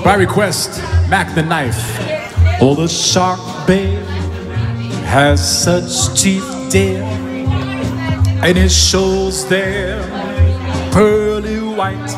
By request, Mac the Knife. Oh, the shark, babe, has such teeth, dear, and it shows their pearly white.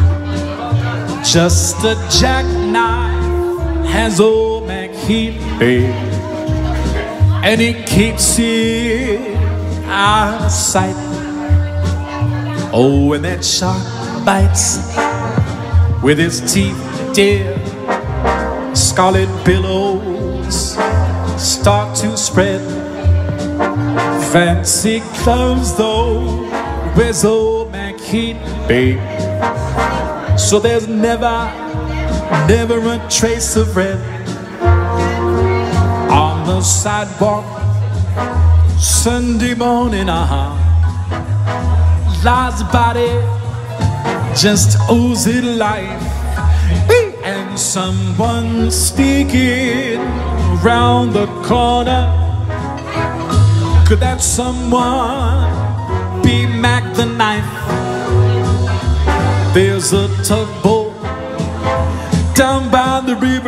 Just a jackknife has old Mac Heath, babe, and he keeps it out of sight. Oh, when that shark bites with his teeth, dear, scarlet billows start to spread. Fancy clothes though, where's old Mac Heath, babe? So there's never a trace of red. On the sidewalk, Sunday morning, lies a body just oozing life. And someone sneaking around the corner. Could that someone be Mac the Knife? There's a tugboat down by the river,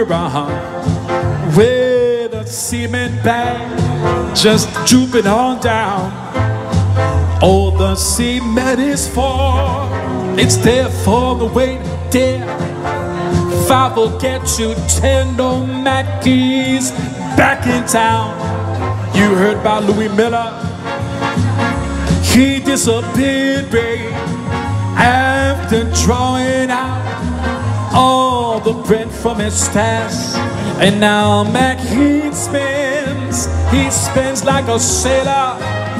with a cement bag just drooping on down. Oh, the cement is for, it's there for the weight, dear. If I forget you, 10 old Mackies back in town. You heard about Louis Miller? He disappeared, babe, after drawing out all the bread from his stash. And now Mac he spins like a sailor.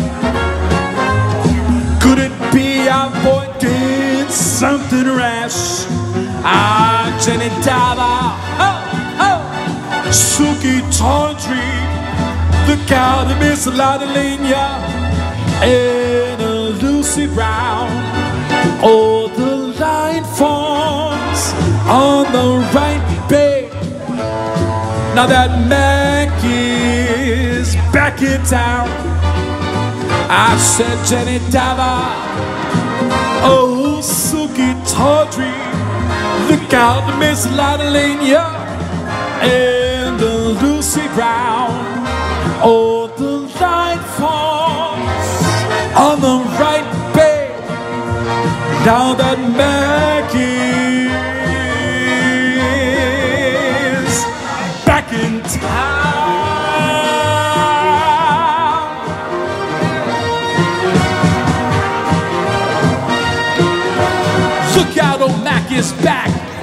Could it be our boy did something rash? Jenny Dava, Suki Tawdry, look out at Miss Ladalina and Lucy Brown. Oh, the line forms on the right, babe. Now that Mac is back in town. I said Jenny Dava, oh, Suki Tawdry, look out, Miss Ladalina and Lucy Brown. Oh, the light falls on the right, babe. Now that Mac is back in town. Look out, old Mac is back.